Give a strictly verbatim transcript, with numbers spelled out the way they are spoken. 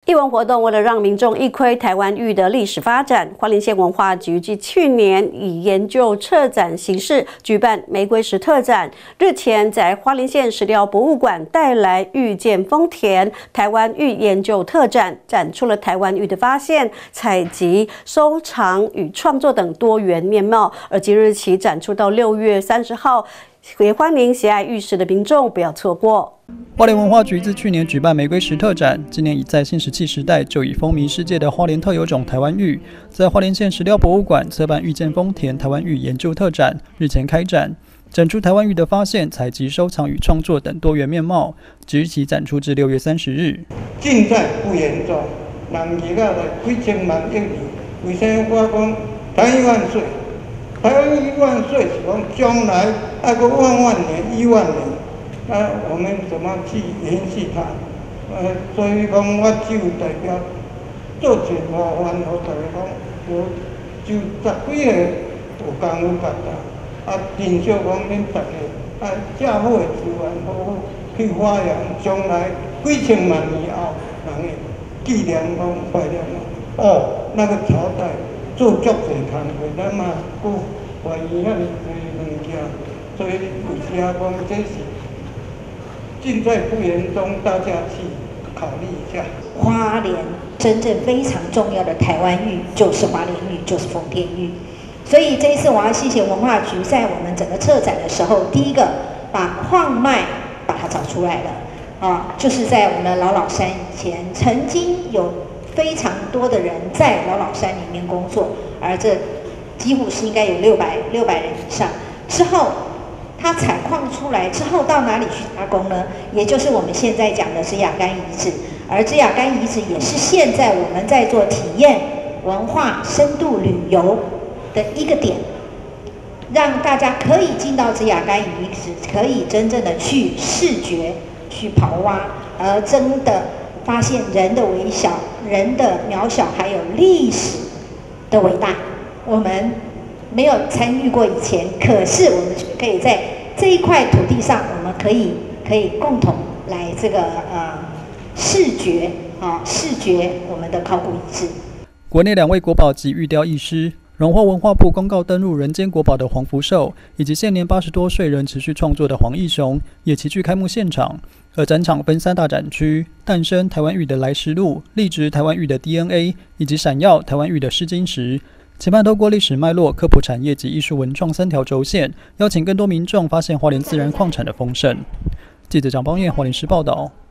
艺文活动为了让民众一窥台湾玉的历史发展，花莲县文化局继去年以研究策展形式举办玫瑰石特展。日前在花莲县石雕博物馆带来玉见丰田台湾玉研究特展，展出了台湾玉的发现、采集、收藏与创作等多元面貌。而即日起展出到六月三十号，也欢迎喜爱玉石的民众不要错过。 花莲文化局自去年举办玫瑰石特展，今年已在新石器时代就已风靡世界的花莲特有种台湾玉，在花莲县石雕博物馆策办玉见丰田台湾玉研究特展，日前开展，展出台湾玉的发现、采集、收藏与创作等多元面貌，即日起展出至六月三十日。 尽在不言中，人日啊来几千万亿年，为啥我讲台湾万岁？台湾一万岁是讲将来爱个万万年、亿万年。 那、啊、我们怎么去延续它？呃，所以讲，我就代表做全模范，和大家讲，我就十几个有功夫干啦。啊，平常讲恁大家啊，政府的资源好好去发扬，将来几千万年后，人会纪念讲怀念讲，哦，那个朝代做足侪工课，咱嘛佫怀疑遐尼侪物件，所以有时啊讲这是。 尽在不言中，大家去考虑一下。 花莲真正非常重要的台湾玉就是花莲玉，就是丰田玉。所以这一次我要谢谢文化局，在我们整个策展的时候，第一个把矿脉把它找出来了啊，就是在我们的老老山以前，曾经有非常多的人在老老山里面工作，而这几乎是应该有六百六百人以上。之后。 它采矿出来之后到哪里去加工呢？也就是我们现在讲的是亚干遗址，而这亚干遗址也是现在我们在做体验文化深度旅游的一个点，让大家可以进到这亚干遗址，可以真正的去视觉、去刨挖，而真的发现人的微小、人的渺小，还有历史的伟大。我们。 没有参与过以前，可是我们可以在这一块土地上，我们可以可以共同来这个呃视觉啊视觉我们的考古遗址。 国内两位国宝级玉雕艺师，荣获文化部公告登入人间国宝的黄福寿，以及现年八十多岁仍持续创作的黄义雄，也齐聚开幕现场。而展场分三大展区：诞生台湾玉的来时路、立植台湾玉的 D N A， 以及闪耀台湾玉的试金石。 期盼透过历史脉络、科普产业及艺术文创三条轴线，邀请更多民众发现花莲自然矿产的丰盛。记者蒋邦彦，花莲市报道。